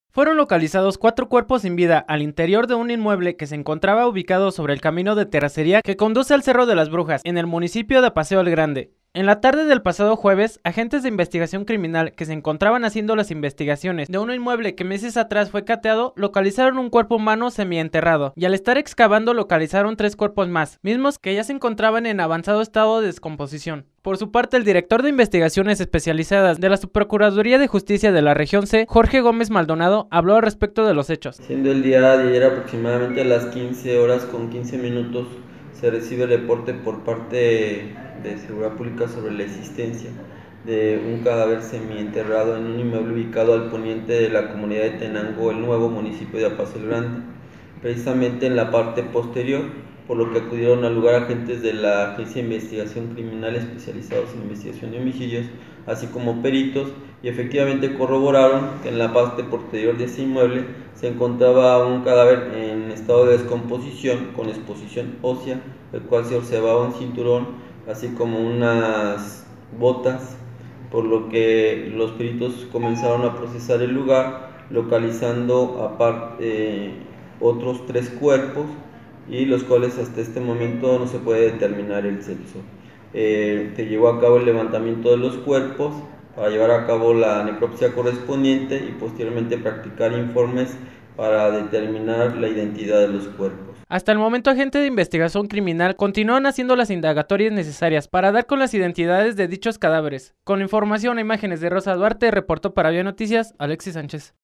Fueron localizados 4 cuerpos sin vida al interior de un inmueble que se encontraba ubicado sobre el camino de terracería que conduce al Cerro de las Brujas, en el municipio de Paseo el Grande. En la tarde del pasado jueves, agentes de investigación criminal que se encontraban haciendo las investigaciones de un inmueble que meses atrás fue cateado, localizaron un cuerpo humano semienterrado, y al estar excavando localizaron 3 cuerpos más, mismos que ya se encontraban en avanzado estado de descomposición. Por su parte, el director de investigaciones especializadas de la Subprocuraduría de Justicia de la Región C, Jorge Gómez Maldonado, habló al respecto de los hechos. Siendo el día de ayer aproximadamente a las 15 horas con 15 minutos, se recibe el reporte por parte de Seguridad Pública sobre la existencia de un cadáver semienterrado en un inmueble ubicado al poniente de la comunidad de Tenango, el Nuevo, municipio de Paseo el Grande, precisamente en la parte posterior, por lo que acudieron al lugar agentes de la Agencia de Investigación Criminal especializados en investigación de homicidios, así como peritos, y efectivamente corroboraron que en la parte posterior de ese inmueble se encontraba un cadáver en estado de descomposición con exposición ósea, el cual se observaba un cinturón así como unas botas, por lo que los peritos comenzaron a procesar el lugar, localizando aparte otros 3 cuerpos, y los cuales hasta este momento no se puede determinar el sexo. Se llevó a cabo el levantamiento de los cuerpos para llevar a cabo la necropsia correspondiente y posteriormente practicar informes para determinar la identidad de los cuerpos. Hasta el momento, agentes de investigación criminal continúan haciendo las indagatorias necesarias para dar con las identidades de dichos cadáveres. Con información e imágenes de Rosa Duarte, reportó para Vía Noticias, Alexis Sánchez.